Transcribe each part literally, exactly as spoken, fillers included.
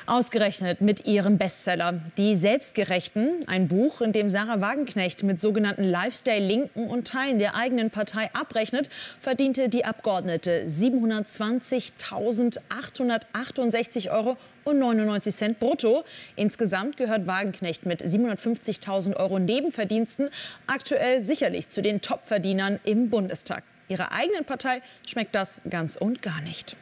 Ausgerechnet mit ihrem Bestseller »Die Selbstgerechten«, ein Buch, in dem Sarah Wagenknecht mit sogenannten Lifestyle-Linken und Teilen der eigenen Partei abrechnet, verdiente die Abgeordnete siebenhundertzwanzigtausendachthundertachtundsechzig Euro und neunundneunzig Cent brutto. Insgesamt gehört Wagenknecht mit siebenhundertfünfzigtausend Euro Nebenverdiensten aktuell sicherlich zu den Topverdienern im Bundestag. Ihrer eigenen Partei schmeckt das ganz und gar nicht.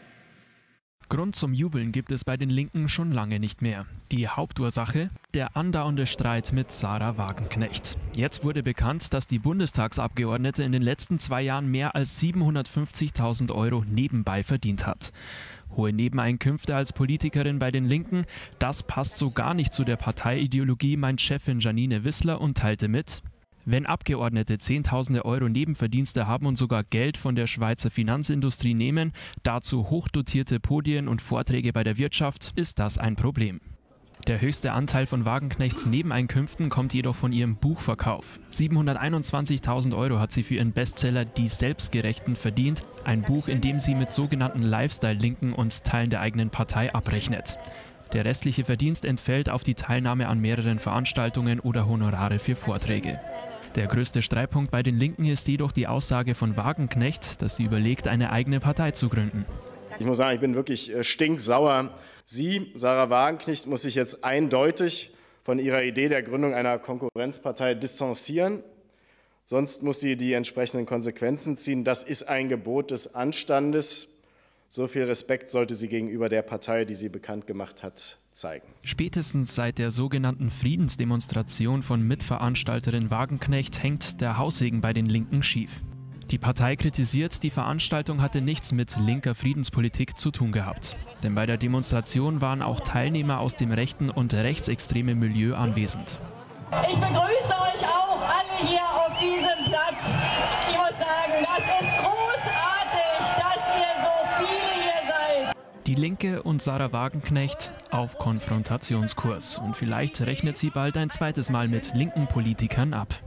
Grund zum Jubeln gibt es bei den Linken schon lange nicht mehr. Die Hauptursache? Der andauernde Streit mit Sarah Wagenknecht. Jetzt wurde bekannt, dass die Bundestagsabgeordnete in den letzten zwei Jahren mehr als siebenhundertfünfzigtausend Euro nebenbei verdient hat. Hohe Nebeneinkünfte als Politikerin bei den Linken, das passt so gar nicht zu der Parteiideologie, meint Chefin Janine Wissler und teilte mit: Wenn Abgeordnete Zehntausende Euro Nebenverdienste haben und sogar Geld von der Schweizer Finanzindustrie nehmen, dazu hochdotierte Podien und Vorträge bei der Wirtschaft, ist das ein Problem. Der höchste Anteil von Wagenknechts Nebeneinkünften kommt jedoch von ihrem Buchverkauf. siebenhunderteinundzwanzigtausend Euro hat sie für ihren Bestseller »Die Selbstgerechten« verdient, ein Buch, in dem sie mit sogenannten Lifestyle-Linken und Teilen der eigenen Partei abrechnet. Der restliche Verdienst entfällt auf die Teilnahme an mehreren Veranstaltungen oder Honorare für Vorträge. Der größte Streitpunkt bei den Linken ist jedoch die Aussage von Wagenknecht, dass sie überlegt, eine eigene Partei zu gründen. Ich muss sagen, ich bin wirklich stinksauer. Sie, Sarah Wagenknecht, muss sich jetzt eindeutig von ihrer Idee der Gründung einer Konkurrenzpartei distanzieren. Sonst muss sie die entsprechenden Konsequenzen ziehen. Das ist ein Gebot des Anstandes. So viel Respekt sollte sie gegenüber der Partei, die sie bekannt gemacht hat, zeigen. Spätestens seit der sogenannten Friedensdemonstration von Mitveranstalterin Wagenknecht hängt der Haussegen bei den Linken schief. Die Partei kritisiert, die Veranstaltung hatte nichts mit linker Friedenspolitik zu tun gehabt. Denn bei der Demonstration waren auch Teilnehmer aus dem rechten und rechtsextremen Milieu anwesend. Ich begrüße euch auch alle hier auf diesem Platz. Ich muss sagen, das ist großartig, dass ihr so viele hier seid. Die Linke und Sarah Wagenknecht auf Konfrontationskurs. Und vielleicht rechnet sie bald ein zweites Mal mit linken Politikern ab.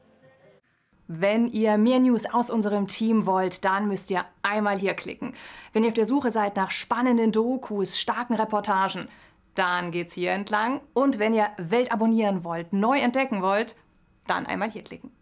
Wenn ihr mehr News aus unserem Team wollt, dann müsst ihr einmal hier klicken. Wenn ihr auf der Suche seid nach spannenden Dokus, starken Reportagen, dann geht's hier entlang. Und wenn ihr Welt abonnieren wollt, neu entdecken wollt, dann einmal hier klicken.